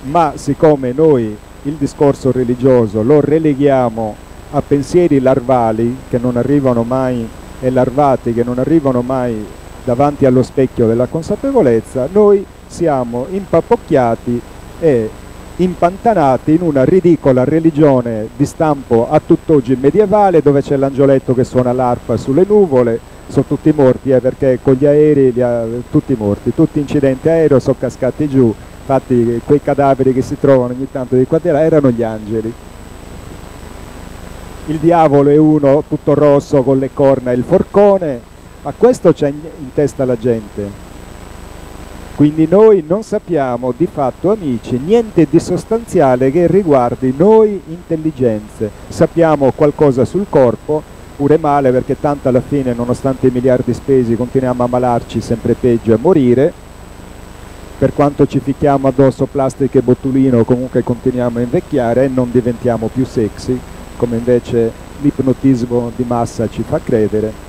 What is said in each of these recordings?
ma siccome noi il discorso religioso lo releghiamo a pensieri larvali che non arrivano mai, e larvati che non arrivano mai davanti allo specchio della consapevolezza, noi siamo impappocchiati e impantanati in una ridicola religione di stampo a tutt'oggi medievale, dove c'è l'angioletto che suona l'arpa sulle nuvole. Sono tutti morti, perché con gli aerei tutti morti, tutti incidenti aereo, sono cascati giù. Infatti quei cadaveri che si trovano ogni tanto di qua e di là erano gli angeli. Il diavolo è uno tutto rosso con le corna e il forcone, ma questo c'è in testa la gente. Quindi noi non sappiamo di fatto, amici, niente di sostanziale che riguardi noi intelligenze. Sappiamo qualcosa sul corpo, pure male, perché tanto alla fine, nonostante i miliardi spesi, continuiamo a malarci sempre peggio e a morire. Per quanto ci ficchiamo addosso plastica e botulino, comunque continuiamo a invecchiare e non diventiamo più sexy, come invece l'ipnotismo di massa ci fa credere.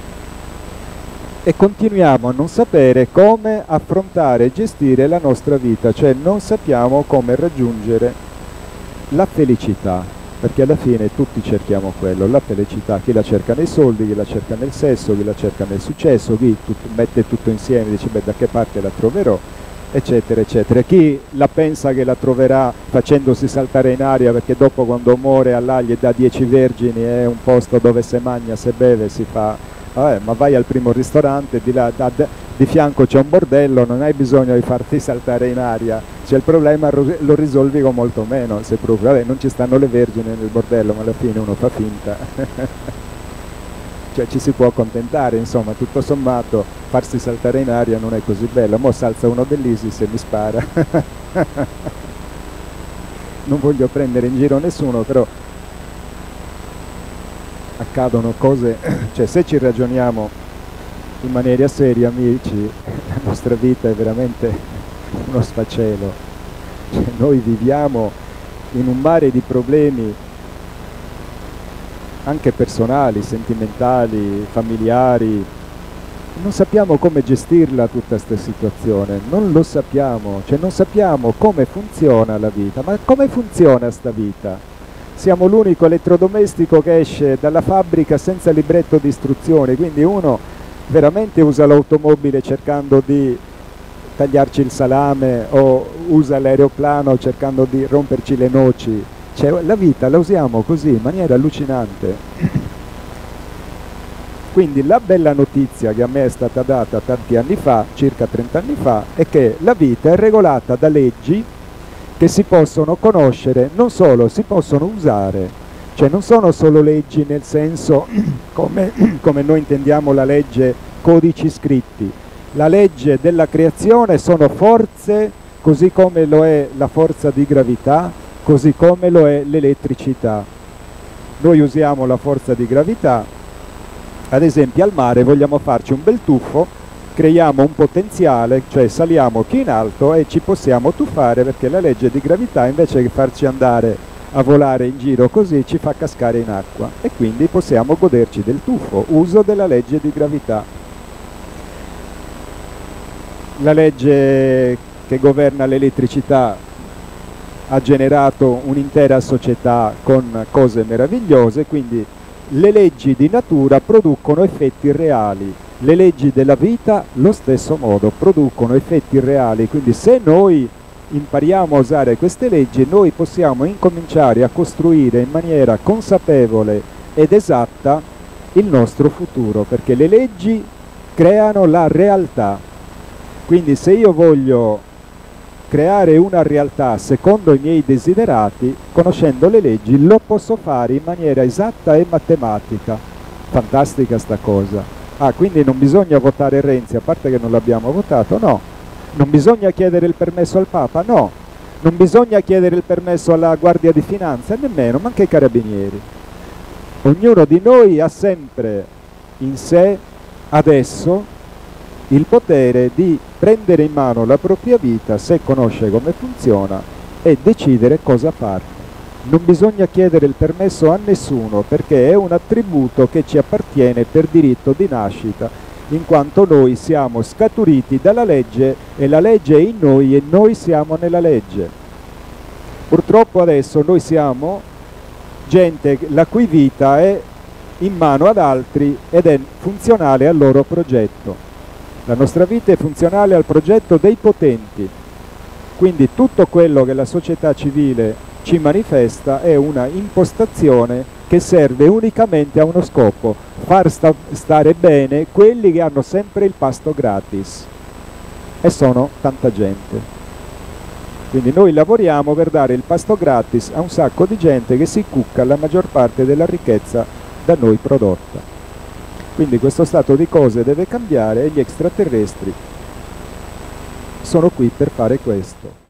E continuiamo a non sapere come affrontare e gestire la nostra vita, cioè non sappiamo come raggiungere la felicità, perché alla fine tutti cerchiamo quello, la felicità. Chi la cerca nei soldi, chi la cerca nel sesso, chi la cerca nel successo, chi mette tutto insieme e dice beh, da che parte la troverò, eccetera eccetera. Chi la pensa che la troverà facendosi saltare in aria, perché dopo quando muore Allah gli dà 10 vergini e un posto dove se mangia, se beve, si fa... ma vai al primo ristorante, di fianco c'è un bordello, non hai bisogno di farti saltare in aria, c'è il problema, lo risolvi con molto meno, se proprio, vabbè, non ci stanno le vergini nel bordello, ma alla fine uno fa finta. Cioè ci si può accontentare, insomma, tutto sommato farsi saltare in aria non è così bello. Mo' salza uno dell'ISIS e mi spara. Non voglio prendere in giro nessuno, però accadono cose, cioè se ci ragioniamo in maniera seria, amici, la nostra vita è veramente uno sfacelo. Cioè, noi viviamo in un mare di problemi anche personali, sentimentali, familiari. Non sappiamo come gestirla tutta questa situazione, non lo sappiamo, cioè non sappiamo come funziona la vita. Ma come funziona sta vita? Siamo l'unico elettrodomestico che esce dalla fabbrica senza libretto di istruzioni, quindi uno veramente usa l'automobile cercando di tagliarci il salame o usa l'aeroplano cercando di romperci le noci. Cioè, la vita la usiamo così in maniera allucinante. Quindi la bella notizia che a me è stata data tanti anni fa, circa 30 anni fa, è che la vita è regolata da leggi che si possono conoscere, non solo, si possono usare. Cioè non sono solo leggi nel senso come noi intendiamo la legge, codici scritti. La legge della creazione sono forze, così come lo è la forza di gravità, così come lo è l'elettricità. Noi usiamo la forza di gravità, ad esempio al mare vogliamo farci un bel tuffo, creiamo un potenziale, cioè saliamo più in alto e ci possiamo tuffare, perché la legge di gravità, invece che farci andare a volare in giro così, ci fa cascare in acqua e quindi possiamo goderci del tuffo, uso della legge di gravità. La legge che governa l'elettricità ha generato un'intera società con cose meravigliose, quindi le leggi di natura producono effetti reali, le leggi della vita lo stesso modo producono effetti reali, quindi se noi impariamo a usare queste leggi noi possiamo incominciare a costruire in maniera consapevole ed esatta il nostro futuro, perché le leggi creano la realtà. Quindi se io voglio creare una realtà secondo i miei desiderati, conoscendo le leggi, lo posso fare in maniera esatta e matematica. Fantastica sta cosa. Ah, quindi non bisogna votare Renzi, a parte che non l'abbiamo votato? No. Non bisogna chiedere il permesso al Papa? No. Non bisogna chiedere il permesso alla Guardia di Finanza? Nemmeno, ma anche ai Carabinieri. Ognuno di noi ha sempre in sé, adesso, il potere di prendere in mano la propria vita se conosce come funziona e decidere cosa farne. Non bisogna chiedere il permesso a nessuno, perché è un attributo che ci appartiene per diritto di nascita, in quanto noi siamo scaturiti dalla legge e la legge è in noi e noi siamo nella legge. Purtroppo adesso noi siamo gente la cui vita è in mano ad altri ed è funzionale al loro progetto. La nostra vita è funzionale al progetto dei potenti, quindi tutto quello che la società civile ci manifesta è una impostazione che serve unicamente a uno scopo: far stare bene quelli che hanno sempre il pasto gratis, e sono tanta gente. Quindi noi lavoriamo per dare il pasto gratis a un sacco di gente che si cucca la maggior parte della ricchezza da noi prodotta. Quindi questo stato di cose deve cambiare e gli extraterrestri sono qui per fare questo.